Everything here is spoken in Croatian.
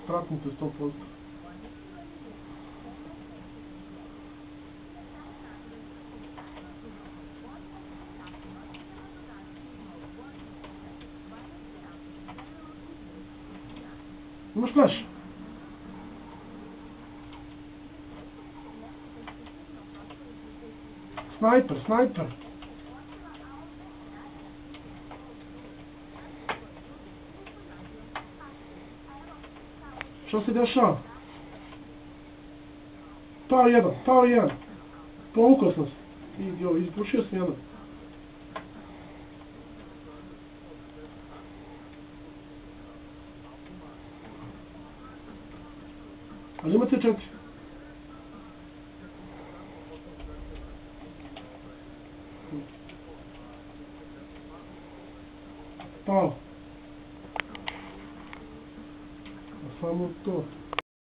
Tratnite 100%. Imaš flash? Snajper, snajper. Što se dešava? Pao jedan. Povukao sam se. Izbušio sam jedan. Ali imate 4. Pao. A samo to.